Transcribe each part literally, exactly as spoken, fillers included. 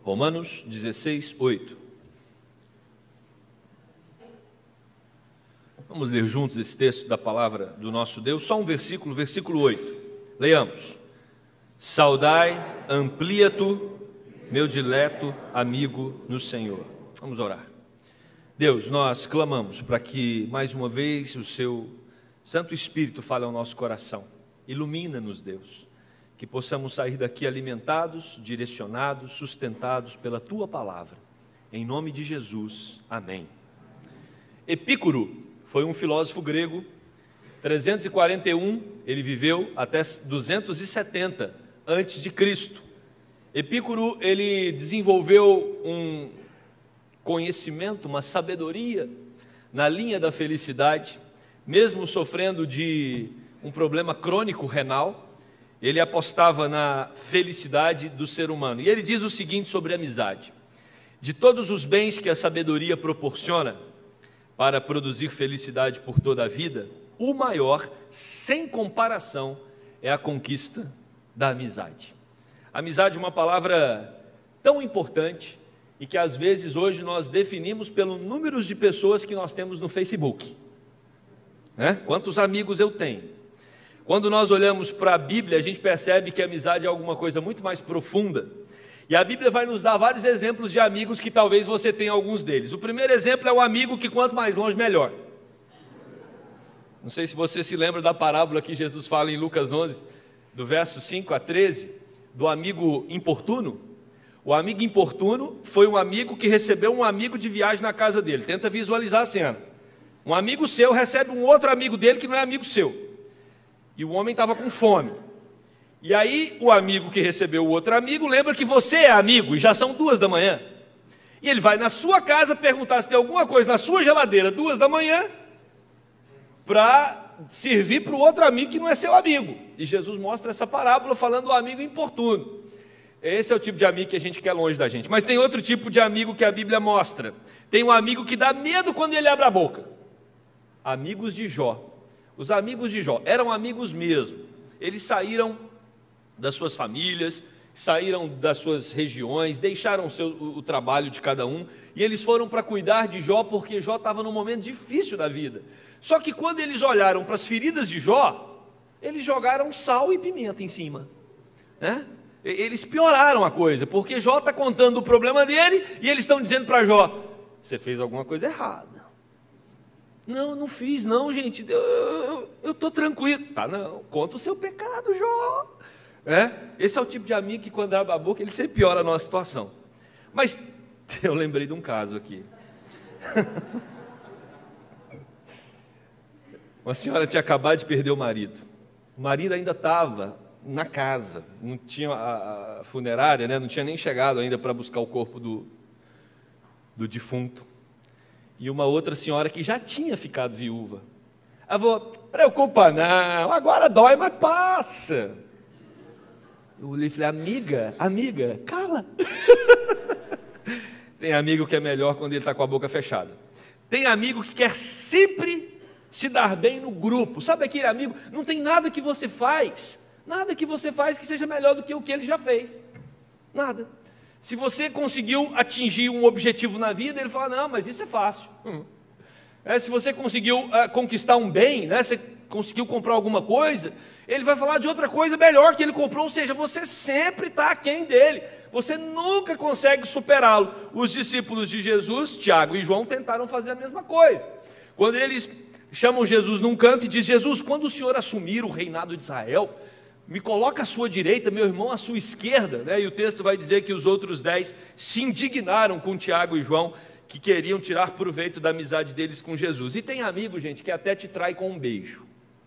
Romanos dezesseis, oito. Vamos ler juntos esse texto da palavra do nosso Deus, só um versículo, versículo oito. Leiamos. Saudai, amplia-tu, meu dileto amigo no Senhor. Vamos orar. Deus, nós clamamos para que mais uma vez o seu Santo Espírito fale ao nosso coração. Ilumina-nos, Deus, que possamos sair daqui alimentados, direcionados, sustentados pela tua palavra. Em nome de Jesus, amém. Epícoro foi um filósofo grego, trezentos e quarenta e um, ele viveu até duzentos e setenta antes de Cristo. Epícoro, ele desenvolveu um conhecimento, uma sabedoria na linha da felicidade, mesmo sofrendo de um problema crônico renal, ele apostava na felicidade do ser humano. E ele diz o seguinte sobre a amizade: de todos os bens que a sabedoria proporciona para produzir felicidade por toda a vida, o maior, sem comparação, é a conquista da amizade. Amizade é uma palavra tão importante e que às vezes hoje nós definimos pelo número de pessoas que nós temos no Facebook, né? Quantos amigos eu tenho? Quando nós olhamos para a Bíblia, a gente percebe que a amizade é alguma coisa muito mais profunda. E a Bíblia vai nos dar vários exemplos de amigos que talvez você tenha alguns deles. O primeiro exemplo é o amigo que quanto mais longe, melhor. Não sei se você se lembra da parábola que Jesus fala em Lucas onze, do verso cinco a treze, do amigo importuno. O amigo importuno foi um amigo que recebeu um amigo de viagem na casa dele. Tenta visualizar a cena. Um amigo seu recebe um outro amigo dele que não é amigo seu. E o homem estava com fome. E aí o amigo que recebeu o outro amigo lembra que você é amigo e já são duas da manhã. E ele vai na sua casa perguntar se tem alguma coisa na sua geladeira, duas da manhã, para servir para o outro amigo que não é seu amigo. E Jesus mostra essa parábola falando do amigo importuno. Esse é o tipo de amigo que a gente quer longe da gente. Mas tem outro tipo de amigo que a Bíblia mostra. Tem um amigo que dá medo quando ele abre a boca. Amigos de Jó. Os amigos de Jó eram amigos mesmo. Eles saíram das suas famílias, saíram das suas regiões, deixaram o, seu, o, o trabalho de cada um, e eles foram para cuidar de Jó, porque Jó estava num momento difícil da vida. Só que quando eles olharam para as feridas de Jó, eles jogaram sal e pimenta em cima, né? Eles pioraram a coisa, porque Jó está contando o problema dele, e eles estão dizendo para Jó: você fez alguma coisa errada. Não, não fiz não, gente, eu estou tranquilo. Tá, não, conta o seu pecado, Jó. É? Esse é o tipo de amigo que quando abre a boca, ele sempre piora a nossa situação. Mas eu lembrei de um caso aqui. Uma senhora tinha acabado de perder o marido. O marido ainda estava na casa, não tinha a, a funerária, né? Não tinha nem chegado ainda para buscar o corpo do, do defunto. E uma outra senhora que já tinha ficado viúva. Ela falou: preocupa não, agora dói, mas passa. Eu olhei e falei: amiga, amiga, cala. Tem amigo que é melhor quando ele está com a boca fechada. Tem amigo que quer sempre se dar bem no grupo. Sabe aquele amigo? Não tem nada que você faz, nada que você faz que seja melhor do que o que ele já fez. Nada. Se você conseguiu atingir um objetivo na vida, ele fala: não, mas isso é fácil. Hum. É, se você conseguiu uh, conquistar um bem, né, você conseguiu comprar alguma coisa, ele vai falar de outra coisa melhor que ele comprou. Ou seja, você sempre está aquém dele, você nunca consegue superá-lo. Os discípulos de Jesus, Tiago e João, tentaram fazer a mesma coisa. Quando eles chamam Jesus num canto e dizem: Jesus, quando o Senhor assumir o reinado de Israel, me coloca à sua direita, meu irmão à sua esquerda, né? E o texto vai dizer que os outros dez se indignaram com Tiago e João, que queriam tirar proveito da amizade deles com Jesus. E tem amigo, gente, que até te trai com um beijo.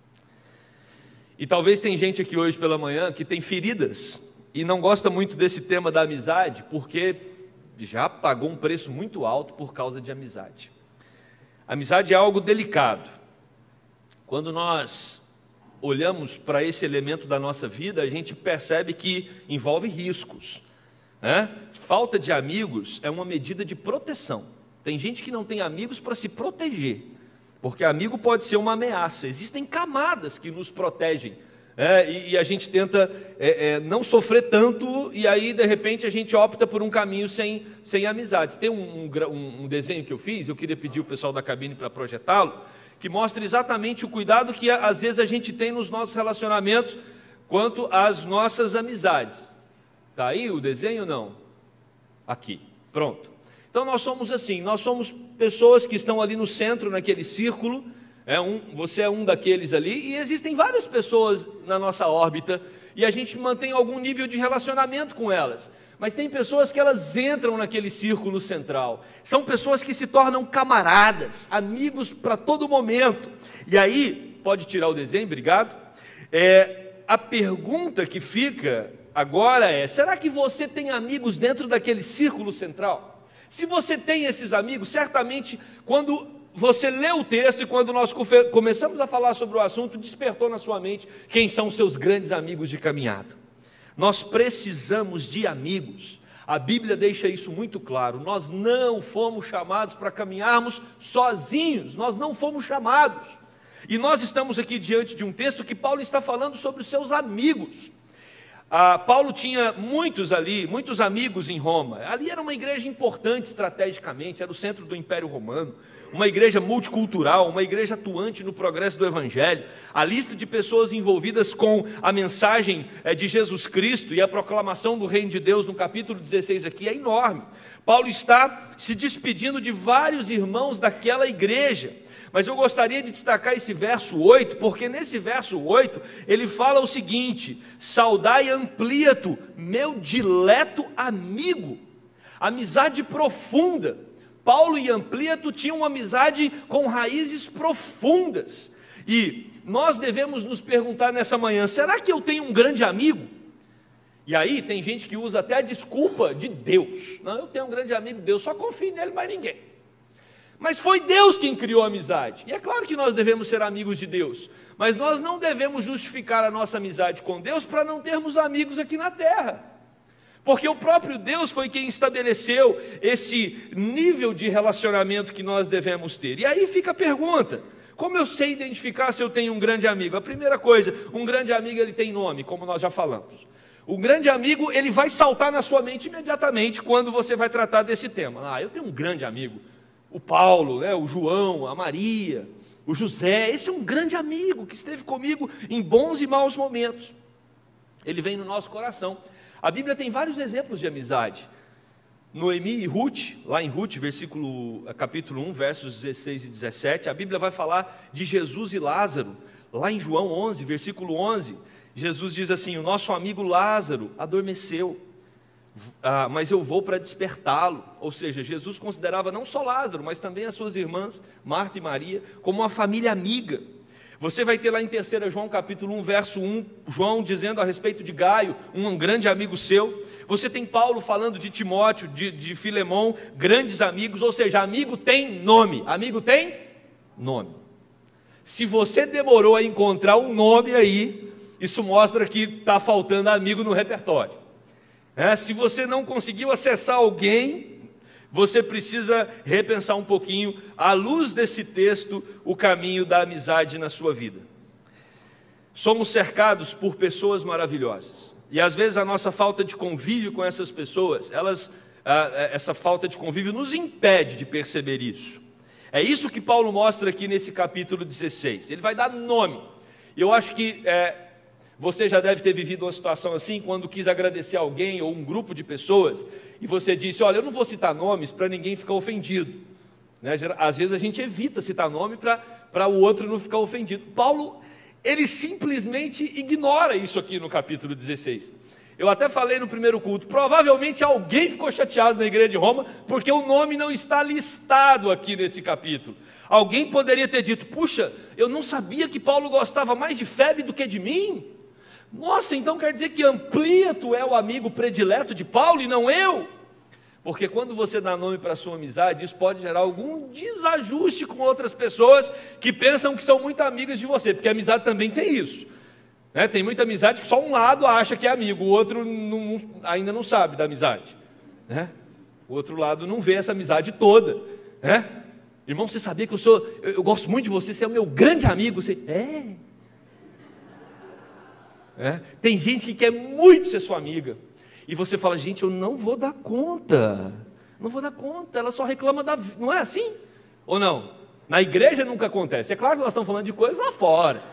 E talvez tem gente aqui hoje pela manhã que tem feridas e não gosta muito desse tema da amizade, porque já pagou um preço muito alto por causa de amizade. Amizade é algo delicado. Quando nós olhamos para esse elemento da nossa vida, a gente percebe que envolve riscos, né? Falta de amigos é uma medida de proteção. Tem gente que não tem amigos para se proteger, porque amigo pode ser uma ameaça. Existem camadas que nos protegem É, e, e a gente tenta é, é, não sofrer tanto, e aí de repente a gente opta por um caminho sem, sem amizades. Tem um, um, um desenho que eu fiz, eu queria pedir o pessoal da cabine para projetá-lo, que mostra exatamente o cuidado que às vezes a gente tem nos nossos relacionamentos quanto às nossas amizades. Está aí o desenho ou não? Aqui, pronto. Então nós somos assim, nós somos pessoas que estão ali no centro, naquele círculo. É um, você é um daqueles ali, e existem várias pessoas na nossa órbita, e a gente mantém algum nível de relacionamento com elas, mas tem pessoas que elas entram naquele círculo central, são pessoas que se tornam camaradas, amigos para todo momento. E aí, pode tirar o desenho, obrigado. É, a pergunta que fica agora é, será que você tem amigos dentro daquele círculo central? Se você tem esses amigos, certamente quando você lê o texto e quando nós começamos a falar sobre o assunto, despertou na sua mente quem são os seus grandes amigos de caminhada. Nós precisamos de amigos. A Bíblia deixa isso muito claro. Nós não fomos chamados para caminharmos sozinhos, nós não fomos chamados. E nós estamos aqui diante de um texto que Paulo está falando sobre os seus amigos. Ah, Paulo tinha muitos ali, muitos amigos em Roma. Ali era uma igreja importante estrategicamente, era o centro do Império Romano, uma igreja multicultural, uma igreja atuante no progresso do Evangelho. A lista de pessoas envolvidas com a mensagem de Jesus Cristo e a proclamação do reino de Deus no capítulo dezesseis aqui é enorme. Paulo está se despedindo de vários irmãos daquela igreja. Mas eu gostaria de destacar esse verso oito, porque nesse verso oito, ele fala o seguinte: saudai Amplíato, meu dileto amigo. Amizade profunda. Paulo e Amplíato tinham uma amizade com raízes profundas. E nós devemos nos perguntar nessa manhã, será que eu tenho um grande amigo? E aí tem gente que usa até a desculpa de Deus. Não, eu tenho um grande amigo, Deus, só confio nele, mais ninguém. Mas foi Deus quem criou a amizade. E é claro que nós devemos ser amigos de Deus, mas nós não devemos justificar a nossa amizade com Deus para não termos amigos aqui na terra. Porque o próprio Deus foi quem estabeleceu esse nível de relacionamento que nós devemos ter. E aí fica a pergunta, como eu sei identificar se eu tenho um grande amigo? A primeira coisa, um grande amigo ele tem nome, como nós já falamos. O grande amigo, ele vai saltar na sua mente imediatamente quando você vai tratar desse tema. Ah, eu tenho um grande amigo. O Paulo, né, o João, a Maria, o José, esse é um grande amigo que esteve comigo em bons e maus momentos. Ele vem no nosso coração. A Bíblia tem vários exemplos de amizade. Noemi e Ruth, lá em Ruth, versículo, capítulo um, versos dezesseis e dezessete, a Bíblia vai falar de Jesus e Lázaro. Lá em João onze, versículo onze, Jesus diz assim: o nosso amigo Lázaro adormeceu, ah, mas eu vou para despertá-lo. Ou seja, Jesus considerava não só Lázaro, mas também as suas irmãs, Marta e Maria, como uma família amiga. Você vai ter lá em terceira João capítulo um, verso um, João dizendo a respeito de Gaio, um grande amigo seu. Você tem Paulo falando de Timóteo, de, de Filemão, grandes amigos. Ou seja, amigo tem nome. Amigo tem nome. Se você demorou a encontrar um nome aí, isso mostra que está faltando amigo no repertório. É, se você não conseguiu acessar alguém, você precisa repensar um pouquinho, à luz desse texto, o caminho da amizade na sua vida. Somos cercados por pessoas maravilhosas, e às vezes a nossa falta de convívio com essas pessoas, elas, essa falta de convívio nos impede de perceber isso. É isso que Paulo mostra aqui nesse capítulo dezesseis, ele vai dar nome. E eu acho que é, você já deve ter vivido uma situação assim, quando quis agradecer alguém ou um grupo de pessoas, e você disse: olha, eu não vou citar nomes para ninguém ficar ofendido. Né? Às vezes a gente evita citar nome para o outro não ficar ofendido. Paulo, ele simplesmente ignora isso aqui no capítulo dezesseis. Eu até falei no primeiro culto, provavelmente alguém ficou chateado na igreja de Roma, porque o nome não está listado aqui nesse capítulo. Alguém poderia ter dito: puxa, eu não sabia que Paulo gostava mais de Febe do que de mim. Nossa, então quer dizer que Amplíato é o amigo predileto de Paulo e não eu? Porque quando você dá nome para a sua amizade, isso pode gerar algum desajuste com outras pessoas que pensam que são muito amigas de você, porque a amizade também tem isso. Né? Tem muita amizade que só um lado acha que é amigo, o outro não, ainda não sabe da amizade. Né? O outro lado não vê essa amizade toda. Né? Irmão, você sabia que eu sou, eu, eu gosto muito de você, você é o meu grande amigo? Você, é... É? Tem gente que quer muito ser sua amiga, e você fala, gente, eu não vou dar conta, não vou dar conta, ela só reclama da vida, não é assim? Ou não? Na igreja nunca acontece, é claro que nós estamos falando de coisas lá fora.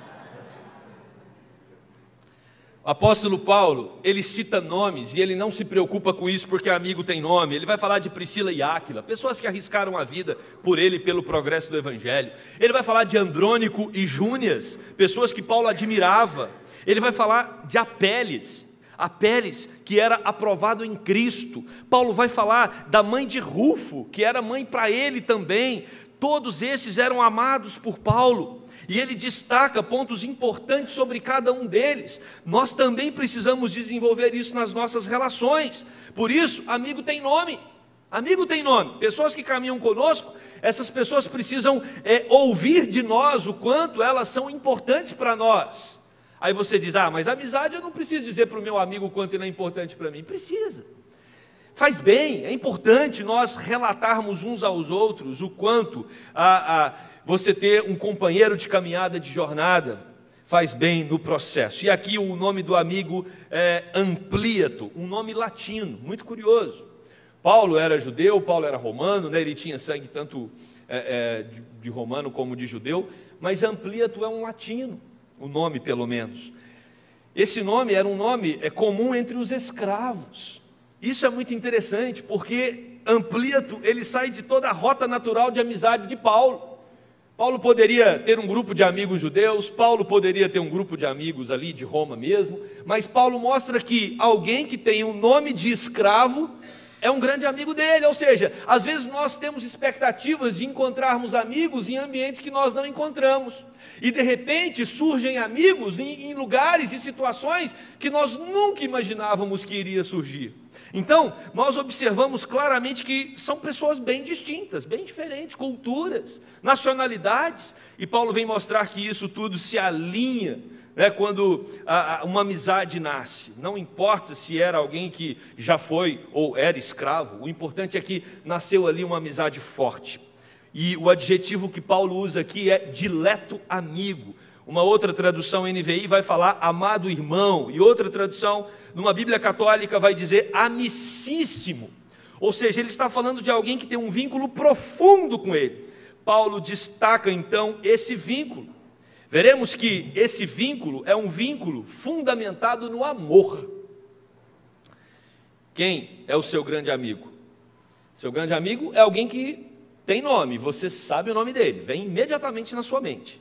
O apóstolo Paulo, ele cita nomes, e ele não se preocupa com isso porque amigo tem nome. Ele vai falar de Priscila e Áquila, pessoas que arriscaram a vida por ele e pelo progresso do evangelho. Ele vai falar de Andrônico e Júnias, pessoas que Paulo admirava. Ele vai falar de Apeles, Apeles, que era aprovado em Cristo. Paulo vai falar da mãe de Rufo, que era mãe para ele também. Todos esses eram amados por Paulo. E ele destaca pontos importantes sobre cada um deles. Nós também precisamos desenvolver isso nas nossas relações. Por isso, amigo tem nome. Amigo tem nome. Pessoas que caminham conosco, essas pessoas precisam é, ouvir de nós o quanto elas são importantes para nós. Aí você diz, ah, mas amizade eu não preciso dizer para o meu amigo o quanto ele é importante para mim. Precisa. Faz bem, é importante nós relatarmos uns aos outros o quanto a... a você ter um companheiro de caminhada, de jornada, faz bem no processo. E aqui o nome do amigo é Amplíato, um nome latino, muito curioso. Paulo era judeu, Paulo era romano, né? Ele tinha sangue tanto é, é, de, de romano como de judeu, mas Amplíato é um latino, o nome pelo menos. Esse nome era um nome é, comum entre os escravos. Isso é muito interessante, porque Amplíato, ele sai de toda a rota natural de amizade de Paulo. Paulo poderia ter um grupo de amigos judeus, Paulo poderia ter um grupo de amigos ali de Roma mesmo, mas Paulo mostra que alguém que tem um nome de escravo é um grande amigo dele, ou seja, às vezes nós temos expectativas de encontrarmos amigos em ambientes que nós não encontramos, e de repente surgem amigos em, em lugares e situações que nós nunca imaginávamos que iria surgir. Então, nós observamos claramente que são pessoas bem distintas, bem diferentes, culturas, nacionalidades, e Paulo vem mostrar que isso tudo se alinha, né, quando a, a, uma amizade nasce. Não importa se era alguém que já foi ou era escravo, o importante é que nasceu ali uma amizade forte. E o adjetivo que Paulo usa aqui é dileto amigo. Uma outra tradução N V I vai falar amado irmão, e outra tradução, numa Bíblia católica, vai dizer amicíssimo. Ou seja, ele está falando de alguém que tem um vínculo profundo com ele. Paulo destaca então esse vínculo. Veremos que esse vínculo é um vínculo fundamentado no amor. Quem é o seu grande amigo? Seu grande amigo é alguém que tem nome, você sabe o nome dele, vem imediatamente na sua mente.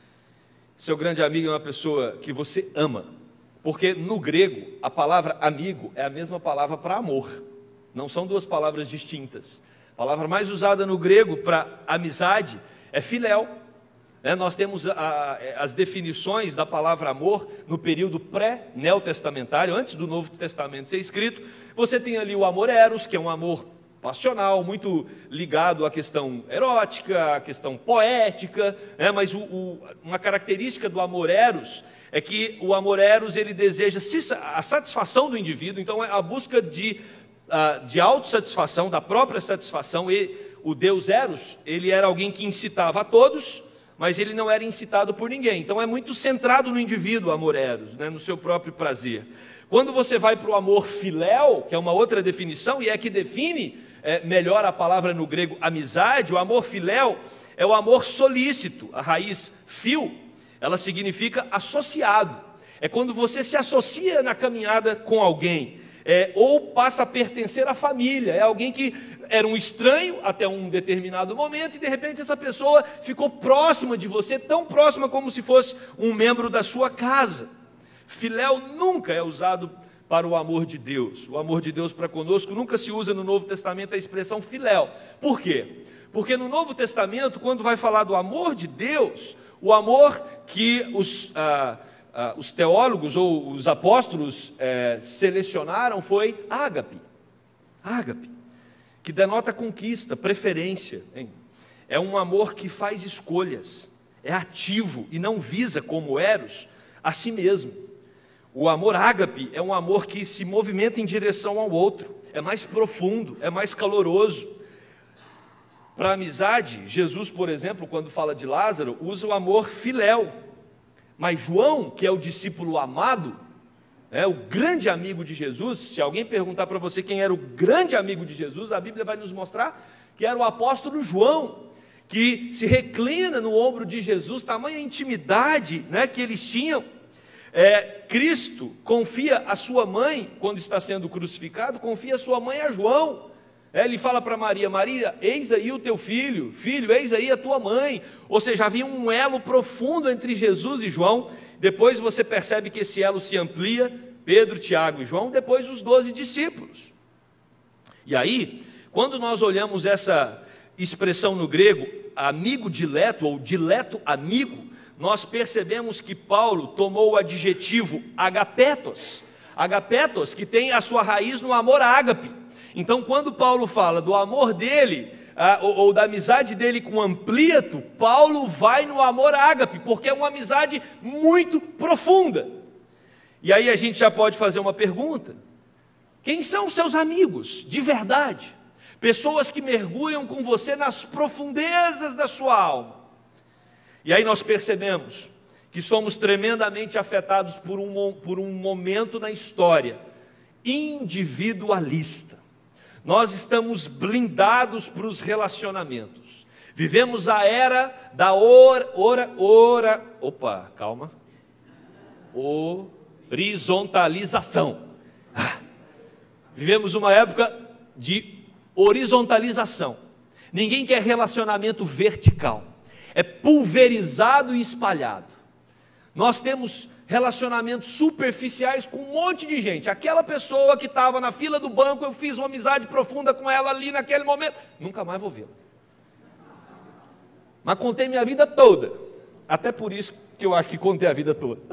Seu grande amigo é uma pessoa que você ama, porque no grego a palavra amigo é a mesma palavra para amor, não são duas palavras distintas. A palavra mais usada no grego para amizade é filéu. É, nós temos a, a, as definições da palavra amor no período pré-neotestamentário, antes do Novo Testamento ser escrito. Você tem ali o amor eros, que é um amor passional, muito ligado à questão erótica, à questão poética, né? Mas o, o, uma característica do amor eros é que o amor eros ele deseja a satisfação do indivíduo, então é a busca de, de autossatisfação, da própria satisfação. E o deus Eros, ele era alguém que incitava a todos, mas ele não era incitado por ninguém, então é muito centrado no indivíduo o amor eros, né? No seu próprio prazer. Quando você vai para o amor filéu, que é uma outra definição, e é que define é, melhor a palavra no grego amizade, o amor filéu é o amor solícito. A raiz fil, ela significa associado, é quando você se associa na caminhada com alguém, é, ou passa a pertencer à família, é alguém que era um estranho até um determinado momento, e de repente essa pessoa ficou próxima de você, tão próxima como se fosse um membro da sua casa. Filéu nunca é usado para o amor de Deus. O amor de Deus para conosco nunca se usa no Novo Testamento a expressão filéu. Por quê? Porque no Novo Testamento, quando vai falar do amor de Deus, o amor que os, ah, ah, os teólogos ou os apóstolos eh, selecionaram foi ágape. Ágape, que denota conquista, preferência. Hein? É um amor que faz escolhas, é ativo e não visa, como eros, a si mesmo. O amor ágape é um amor que se movimenta em direção ao outro, é mais profundo, é mais caloroso. Para a amizade, Jesus, por exemplo, quando fala de Lázaro, usa o amor filéu. Mas João, que é o discípulo amado, é o grande amigo de Jesus. Se alguém perguntar para você quem era o grande amigo de Jesus, a Bíblia vai nos mostrar que era o apóstolo João, que se reclina no ombro de Jesus, tamanha intimidade, né, que eles tinham. É, Cristo confia a sua mãe, quando está sendo crucificado, confia a sua mãe a João. É, ele fala para Maria: Maria, eis aí o teu filho, filho, eis aí a tua mãe. Ou seja, havia um elo profundo entre Jesus e João. Depois você percebe que esse elo se amplia, Pedro, Tiago e João, depois os doze discípulos. E aí, quando nós olhamos essa expressão no grego, amigo dileto, ou dileto amigo, nós percebemos que Paulo tomou o adjetivo agapetos, agapetos, que tem a sua raiz no amor ágape. Então, quando Paulo fala do amor dele, ah, ou, ou da amizade dele com Amplíato, Paulo vai no amor ágape, porque é uma amizade muito profunda. E aí a gente já pode fazer uma pergunta: quem são seus amigos de verdade? Pessoas que mergulham com você nas profundezas da sua alma. E aí nós percebemos que somos tremendamente afetados por um, por um momento na história individualista. Nós estamos blindados para os relacionamentos. Vivemos a era da ora, ora, ora, opa, calma, horizontalização. Ah, vivemos uma época de horizontalização. Ninguém quer relacionamento vertical, é pulverizado e espalhado. Nós temos relacionamentos superficiais com um monte de gente. Aquela pessoa que estava na fila do banco, eu fiz uma amizade profunda com ela ali naquele momento, nunca mais vou vê-la. Mas contei minha vida toda, até por isso que eu acho que contei a vida toda.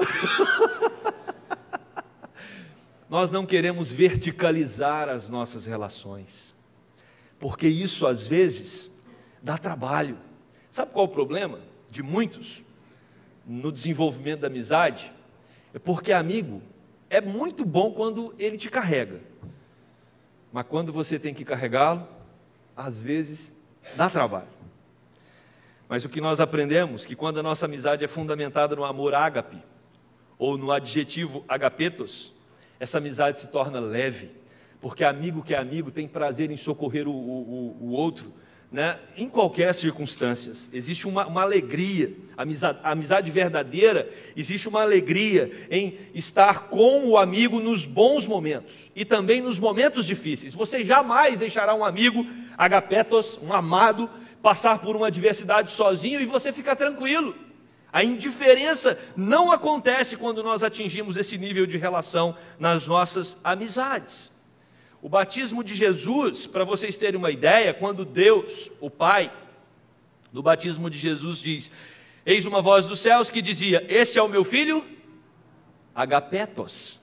Nós não queremos verticalizar as nossas relações, porque isso às vezes dá trabalho. Sabe qual é o problema de muitos no desenvolvimento da amizade? É porque amigo é muito bom quando ele te carrega, mas quando você tem que carregá-lo, às vezes dá trabalho. Mas o que nós aprendemos, que quando a nossa amizade é fundamentada no amor ágape, ou no adjetivo agapetos, essa amizade se torna leve, porque amigo que é amigo tem prazer em socorrer o, o, o outro, né? Em qualquer circunstância. Existe uma, uma alegria, a amizade, a amizade verdadeira, existe uma alegria em estar com o amigo nos bons momentos, e também nos momentos difíceis. Você jamais deixará um amigo agapetos, um amado, passar por uma adversidade sozinho e você ficar tranquilo. A indiferença não acontece quando nós atingimos esse nível de relação nas nossas amizades. O batismo de Jesus, para vocês terem uma ideia, quando Deus, o Pai, no batismo de Jesus diz: eis uma voz dos céus que dizia: este é o meu filho agapetos.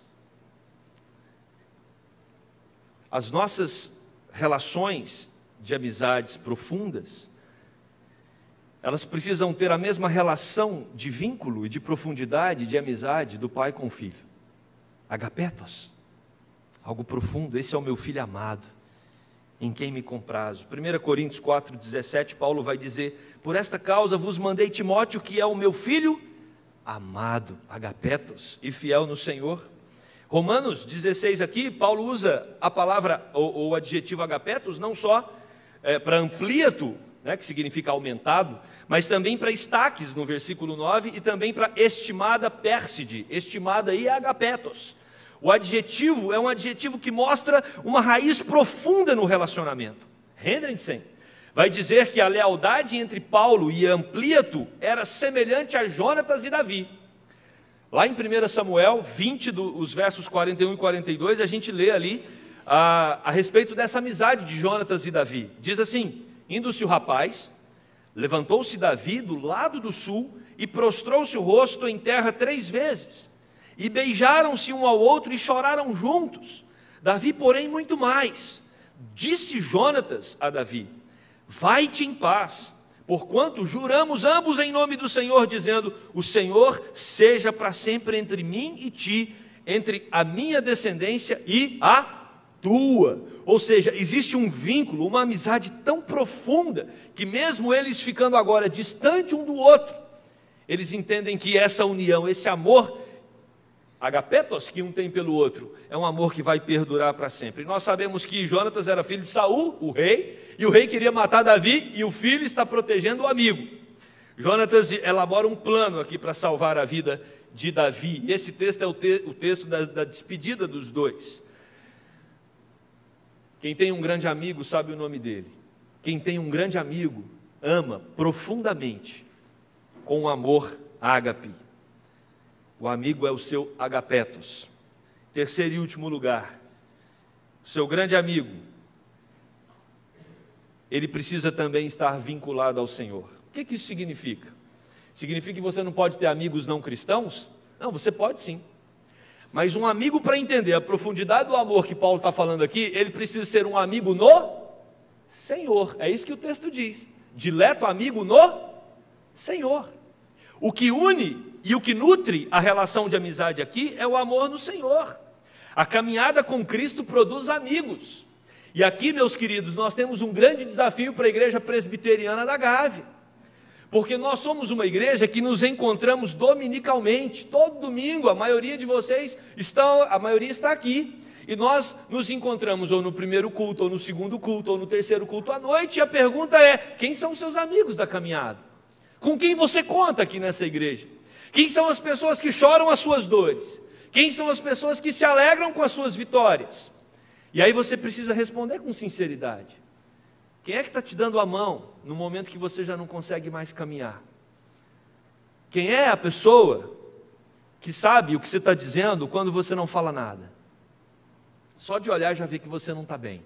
As nossas relações de amizades profundas, elas precisam ter a mesma relação de vínculo e de profundidade de amizade do pai com o filho. Agapetos, algo profundo. Esse é o meu filho amado, em quem me comprazo. primeira Coríntios quatro, dezessete, Paulo vai dizer: por esta causa vos mandei Timóteo, que é o meu filho amado, agapetos, e fiel no Senhor. Romanos dezesseis aqui, Paulo usa a palavra, ou o adjetivo agapetos, não só é, para amplíato, né, que significa aumentado, mas também para estaques, no versículo nove, e também para estimada pérside, estimada aí é agapetos. O adjetivo é um adjetivo que mostra uma raiz profunda no relacionamento. Hendrickson vai dizer que a lealdade entre Paulo e Amplíato era semelhante a Jonatas e Davi. Lá em primeira Samuel vinte, do, os versos quarenta e um e quarenta e dois, a gente lê ali a, a respeito dessa amizade de Jonatas e Davi. Diz assim: indo-se o rapaz, levantou-se Davi do lado do sul e prostrou-se o rosto em terra três vezes. E beijaram-se um ao outro e choraram juntos. Davi, porém, muito mais. Disse Jonatas a Davi: vai-te em paz, porquanto juramos ambos em nome do Senhor, dizendo: o Senhor seja para sempre entre mim e ti, entre a minha descendência e a tua. Ou seja, existe um vínculo, uma amizade tão profunda, que mesmo eles ficando agora distante um do outro, eles entendem que essa união, esse amor, agapetos que um tem pelo outro, é um amor que vai perdurar para sempre. E nós sabemos que Jonatas era filho de Saul, o rei, e o rei queria matar Davi, e o filho está protegendo o amigo. Jonatas elabora um plano aqui para salvar a vida de Davi. Esse texto é o, te o texto da, da despedida dos dois. Quem tem um grande amigo sabe o nome dele. Quem tem um grande amigo ama profundamente, com um amor ágape. O amigo é o seu agapetos. Terceiro e último lugar, o seu grande amigo, ele precisa também estar vinculado ao Senhor. O que, que isso significa? Significa que você não pode ter amigos não cristãos? Não, você pode sim. Mas um amigo, para entender a profundidade do amor que Paulo está falando aqui, ele precisa ser um amigo no Senhor. É isso que o texto diz. Dileto amigo no Senhor. O que une e o que nutre a relação de amizade aqui é o amor no Senhor. A caminhada com Cristo produz amigos. E aqui, meus queridos, nós temos um grande desafio para a igreja presbiteriana da Gávea. Porque nós somos uma igreja que nos encontramos dominicalmente, todo domingo. A maioria de vocês estão, a maioria está aqui. E nós nos encontramos ou no primeiro culto, ou no segundo culto, ou no terceiro culto à noite. E a pergunta é: quem são os seus amigos da caminhada? Com quem você conta aqui nessa igreja? Quem são as pessoas que choram as suas dores? Quem são as pessoas que se alegram com as suas vitórias? E aí você precisa responder com sinceridade. Quem é que está te dando a mão no momento que você já não consegue mais caminhar? Quem é a pessoa que sabe o que você está dizendo quando você não fala nada? Só de olhar já vê que você não está bem.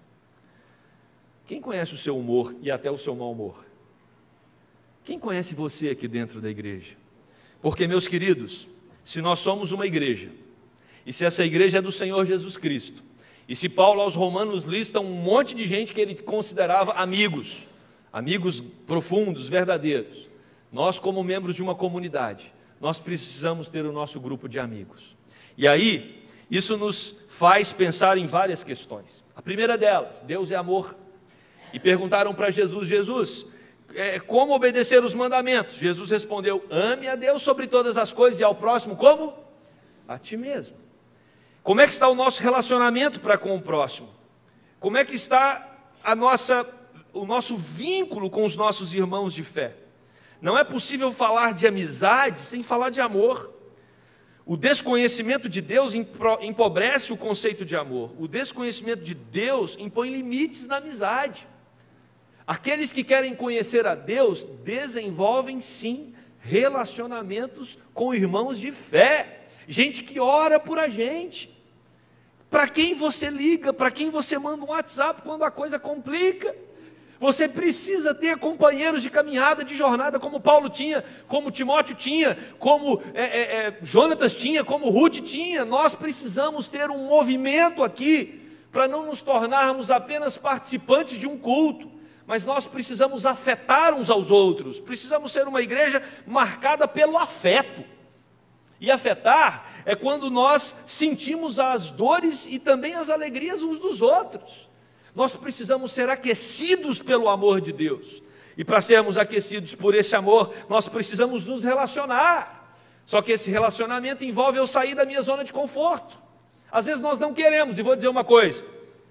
Quem conhece o seu humor e até o seu mau humor? Quem conhece você aqui dentro da igreja? Porque, meus queridos, se nós somos uma igreja, e se essa igreja é do Senhor Jesus Cristo, e se Paulo aos Romanos lista um monte de gente que ele considerava amigos, amigos profundos, verdadeiros, nós, como membros de uma comunidade, nós precisamos ter o nosso grupo de amigos. E aí, isso nos faz pensar em várias questões. A primeira delas: Deus é amor. E perguntaram para Jesus: Jesus, é, como obedecer os mandamentos? Jesus respondeu: ame a Deus sobre todas as coisas e ao próximo como? A ti mesmo. Como é que está o nosso relacionamento para com o próximo? Como é que está a nossa, o nosso vínculo com os nossos irmãos de fé? Não é possível falar de amizade sem falar de amor. O desconhecimento de Deus empobrece o conceito de amor. O desconhecimento de Deus impõe limites na amizade. Aqueles que querem conhecer a Deus desenvolvem sim relacionamentos com irmãos de fé, gente que ora por a gente. Para quem você liga, para quem você manda um WhatsApp quando a coisa complica. Você precisa ter companheiros de caminhada, de jornada, como Paulo tinha, como Timóteo tinha, como é, é, é, Jonatas tinha, como Ruth tinha. Nós precisamos ter um movimento aqui, para não nos tornarmos apenas participantes de um culto, mas nós precisamos afetar uns aos outros, precisamos ser uma igreja marcada pelo afeto. E afetar é quando nós sentimos as dores e também as alegrias uns dos outros. Nós precisamos ser aquecidos pelo amor de Deus. E para sermos aquecidos por esse amor, nós precisamos nos relacionar. Só que esse relacionamento envolve eu sair da minha zona de conforto. Às vezes nós não queremos, e vou dizer uma coisa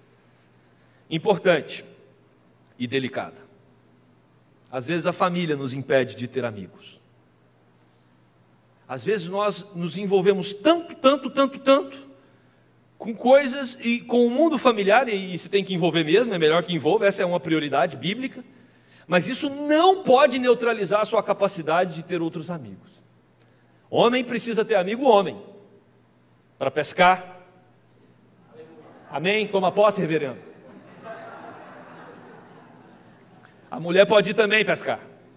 importante e delicada. Às vezes a família nos impede de ter amigos. Às vezes nós nos envolvemos tanto, tanto, tanto, tanto com coisas e com o mundo familiar, e isso tem que envolver mesmo, é melhor que envolva, essa é uma prioridade bíblica, mas isso não pode neutralizar a sua capacidade de ter outros amigos. Homem precisa ter amigo homem, para pescar. Amém? Toma posse, reverendo. A mulher pode ir também pescar,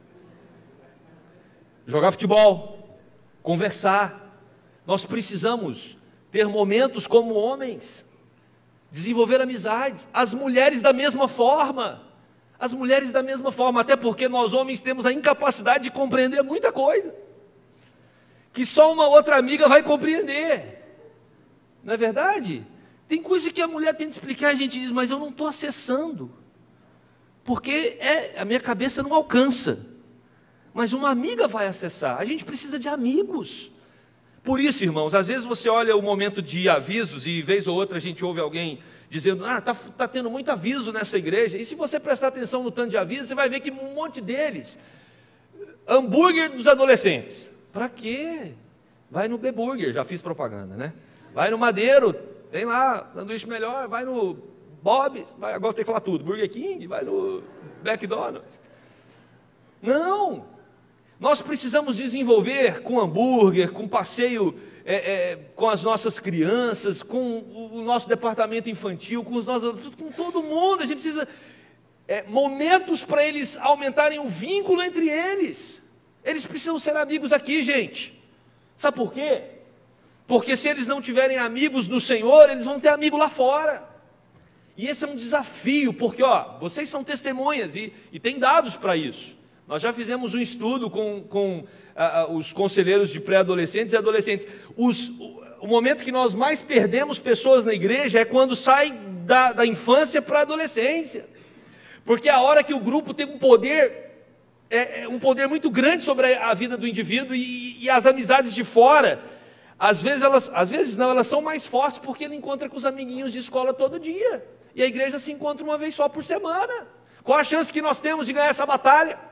jogar futebol, conversar. Nós precisamos ter momentos como homens, desenvolver amizades. As mulheres da mesma forma, as mulheres da mesma forma, até porque nós homens temos a incapacidade de compreender muita coisa, que só uma outra amiga vai compreender, não é verdade? Tem coisa que a mulher tenta explicar, a gente diz, mas eu não estou acessando, porque é, a minha cabeça não alcança, mas uma amiga vai acessar. A gente precisa de amigos, Por isso, irmãos, às vezes você olha o momento de avisos e vez ou outra a gente ouve alguém dizendo, ah, está tá tendo muito aviso nessa igreja. E se você prestar atenção no tanto de avisos, você vai ver que um monte deles, hambúrguer dos adolescentes. Para quê? Vai no B-Burger, já fiz propaganda, né? Vai no Madeiro, tem lá, sanduíche melhor, vai no Bob's, vai, agora tem que falar tudo, Burger King, vai no McDonald's. Não! Nós precisamos desenvolver com hambúrguer, com passeio é, é, com as nossas crianças, com o, o nosso departamento infantil, com os nossos, com todo mundo. A gente precisa é, momentos para eles aumentarem o vínculo entre eles. Eles precisam ser amigos aqui, gente. Sabe por quê? Porque se eles não tiverem amigos no Senhor, eles vão ter amigo lá fora. E esse é um desafio, porque ó, vocês são testemunhas e, e tem dados para isso. Nós já fizemos um estudo com, com uh, os conselheiros de pré-adolescentes e adolescentes. Os, o, o momento que nós mais perdemos pessoas na igreja é quando sai da, da infância para a adolescência. Porque é a hora que o grupo tem um poder, é, é um poder muito grande sobre a, a vida do indivíduo e, e as amizades de fora, às vezes, elas, às vezes não, elas são mais fortes porque ele encontra com os amiguinhos de escola todo dia. E a igreja se encontra uma vez só por semana. Qual a chance que nós temos de ganhar essa batalha?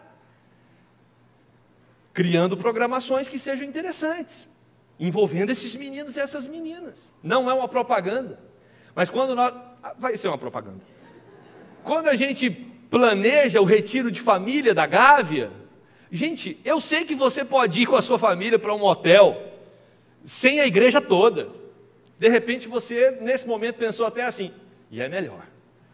Criando programações que sejam interessantes, envolvendo esses meninos e essas meninas. Não é uma propaganda, mas quando nós... vai ser uma propaganda. Quando a gente planeja o retiro de família da Gávea, gente, eu sei que você pode ir com a sua família para um hotel, sem a igreja toda. De repente você, nesse momento, pensou até assim, e é melhor.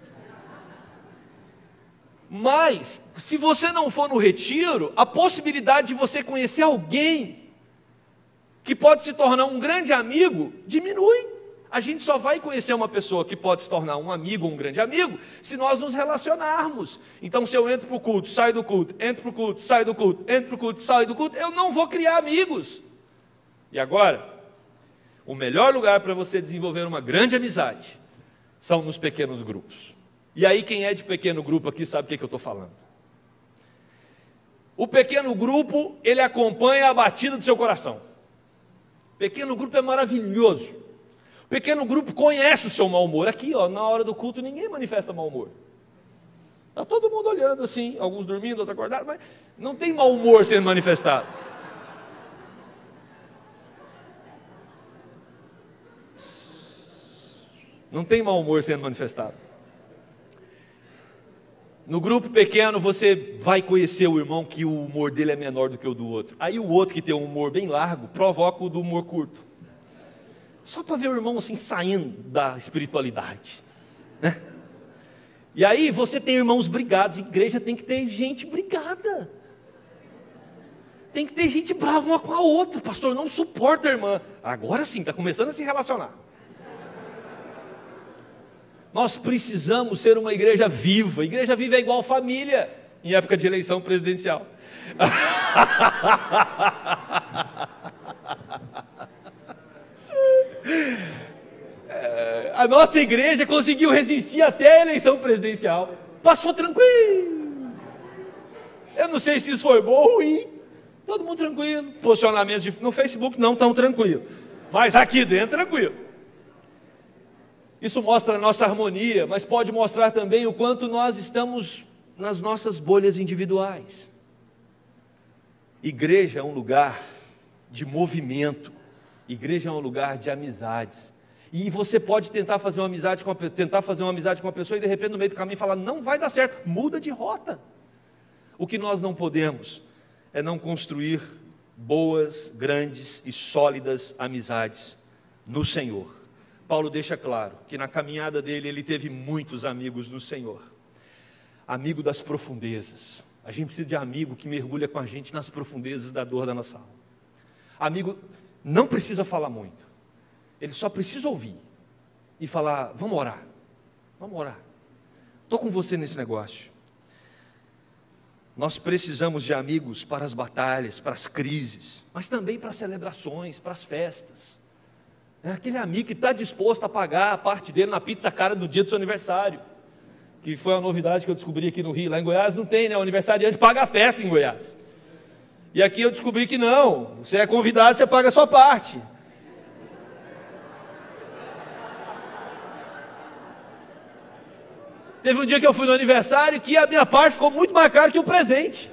Mas, se você não for no retiro, a possibilidade de você conhecer alguém que pode se tornar um grande amigo, diminui. A gente só vai conhecer uma pessoa que pode se tornar um amigo ou um grande amigo, se nós nos relacionarmos. Então, se eu entro para o culto, saio do culto, entro para o culto, saio do culto, entro para o culto, saio do culto, eu não vou criar amigos. E agora, o melhor lugar para você desenvolver uma grande amizade são nos pequenos grupos. E aí quem é de pequeno grupo aqui sabe o que, que eu estou falando. O pequeno grupo, ele acompanha a batida do seu coração. Pequeno grupo é maravilhoso. O pequeno grupo conhece o seu mau humor. Aqui, ó, na hora do culto, ninguém manifesta mau humor. Está todo mundo olhando assim, alguns dormindo, outros acordados, mas não tem mau humor sendo manifestado. Não tem mau humor sendo manifestado. No grupo pequeno você vai conhecer o irmão que o humor dele é menor do que o do outro. Aí o outro que tem um humor bem largo, provoca o do humor curto. Só para ver o irmão assim saindo da espiritualidade, né? E aí você tem irmãos brigados, igreja tem que ter gente brigada. Tem que ter gente brava uma com a outra. O pastor não suporta a irmã. Agora sim, está começando a se relacionar. Nós precisamos ser uma igreja viva. Igreja viva é igual família em época de eleição presidencial. A nossa igreja conseguiu resistir até a eleição presidencial. Passou tranquilo. Eu não sei se isso foi bom ou ruim. Todo mundo tranquilo. Posicionamentos de... no Facebook não tão tranquilo, mas aqui dentro tranquilo. Isso mostra a nossa harmonia, mas pode mostrar também o quanto nós estamos nas nossas bolhas individuais. Igreja é um lugar de movimento, igreja é um lugar de amizades. E você pode tentar fazer uma amizade com a, tentar fazer uma amizade com uma pessoa e de repente no meio do caminho falar, não vai dar certo, muda de rota. O que nós não podemos é não construir boas, grandes e sólidas amizades no Senhor. Paulo deixa claro que na caminhada dele, ele teve muitos amigos no Senhor. Amigo das profundezas. A gente precisa de amigo que mergulha com a gente nas profundezas da dor da nossa alma. Amigo não precisa falar muito. Ele só precisa ouvir. E falar, vamos orar. Vamos orar. Estou com você nesse negócio. Nós precisamos de amigos para as batalhas, para as crises. Mas também para as celebrações, para as festas. É aquele amigo que está disposto a pagar a parte dele na pizza cara no dia do seu aniversário. Que foi uma novidade que eu descobri aqui no Rio. Lá em Goiás não tem, né? O aniversariante paga a festa em Goiás. E aqui eu descobri que não, você é convidado, você paga a sua parte. Teve um dia que eu fui no aniversário que a minha parte ficou muito mais cara que o presente.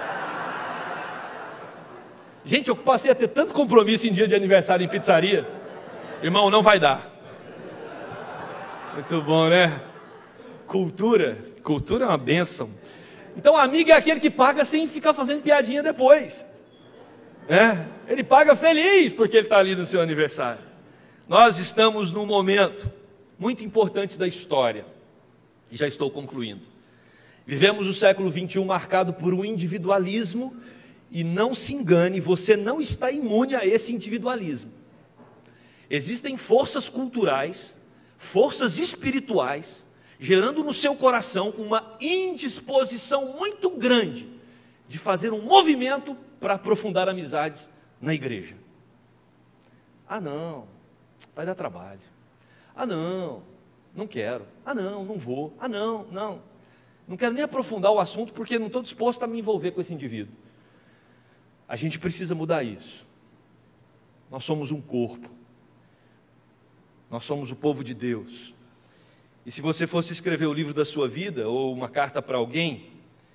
Gente, eu passei a ter tanto compromisso em dia de aniversário em pizzaria. Irmão, não vai dar. Muito bom, né? Cultura, cultura é uma bênção. Então, amigo é aquele que paga sem ficar fazendo piadinha depois. É, ele paga feliz porque ele está ali no seu aniversário. Nós estamos num momento muito importante da história. E já estou concluindo. Vivemos o século vinte e um marcado por um individualismo, e não se engane, você não está imune a esse individualismo. Existem forças culturais, forças espirituais, gerando no seu coração uma indisposição muito grande de fazer um movimento para aprofundar amizades na igreja. Ah não, vai dar trabalho. Ah não, não quero. Ah não, não vou. Ah não, não. Não quero nem aprofundar o assunto porque não estou disposto a me envolver com esse indivíduo. A gente precisa mudar isso. Nós somos um corpo. Nós somos o povo de Deus. E se você fosse escrever o livro da sua vida, ou uma carta para alguém,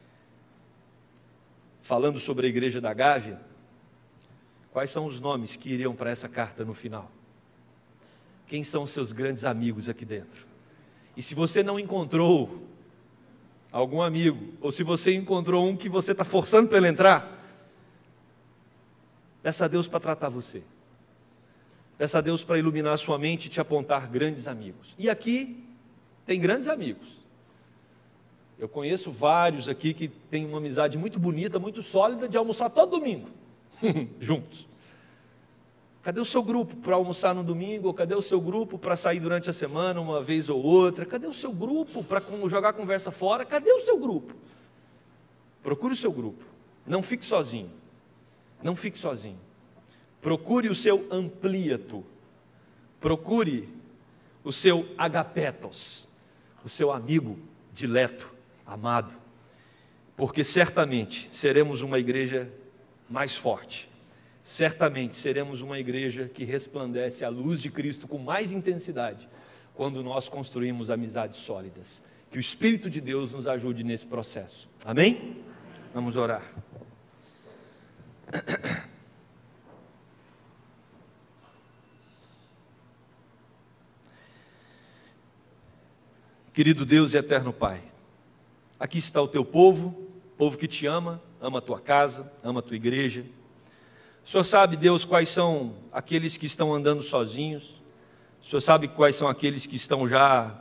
falando sobre a igreja da Gávea, quais são os nomes que iriam para essa carta no final? Quem são os seus grandes amigos aqui dentro? E se você não encontrou algum amigo, ou se você encontrou um que você está forçando para ele entrar, peça a Deus para tratar você. Peça a Deus para iluminar a sua mente e te apontar grandes amigos. E aqui tem grandes amigos. Eu conheço vários aqui que têm uma amizade muito bonita, muito sólida, de almoçar todo domingo, juntos. Cadê o seu grupo para almoçar no domingo? Ou cadê o seu grupo para sair durante a semana, uma vez ou outra? Cadê o seu grupo para jogar a conversa fora? Cadê o seu grupo? Procure o seu grupo. Não fique sozinho. Não fique sozinho. Procure o seu amplíato. Procure o seu agapetos, o seu amigo dileto, amado. Porque certamente seremos uma igreja mais forte. Certamente seremos uma igreja que resplandece a luz de Cristo com mais intensidade quando nós construímos amizades sólidas. Que o Espírito de Deus nos ajude nesse processo. Amém? Vamos orar. Querido Deus e eterno Pai, aqui está o teu povo, povo que te ama, ama a tua casa, ama a tua igreja. O Senhor sabe, Deus, quais são aqueles que estão andando sozinhos. O Senhor sabe quais são aqueles que estão já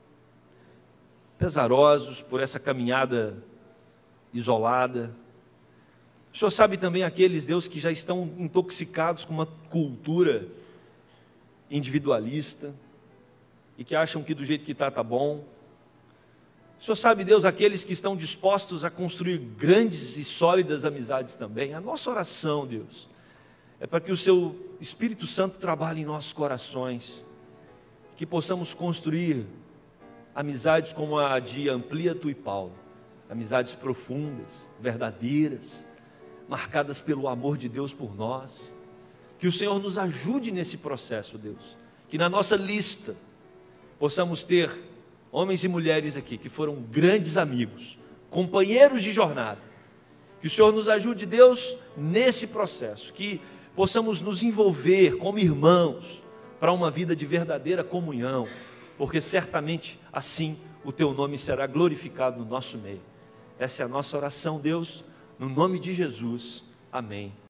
pesarosos por essa caminhada isolada. O Senhor sabe também aqueles, Deus, que já estão intoxicados com uma cultura individualista e que acham que do jeito que está, está bom. O Senhor sabe, Deus, aqueles que estão dispostos a construir grandes e sólidas amizades também. A nossa oração, Deus, é para que o Seu Espírito Santo trabalhe em nossos corações, que possamos construir amizades como a de Amplíato e Paulo, amizades profundas, verdadeiras, marcadas pelo amor de Deus por nós. Que o Senhor nos ajude nesse processo, Deus, que na nossa lista possamos ter homens e mulheres aqui que foram grandes amigos, companheiros de jornada. Que o Senhor nos ajude, Deus, nesse processo, que possamos nos envolver como irmãos para uma vida de verdadeira comunhão, porque certamente assim o Teu nome será glorificado no nosso meio. Essa é a nossa oração, Deus, no nome de Jesus. Amém.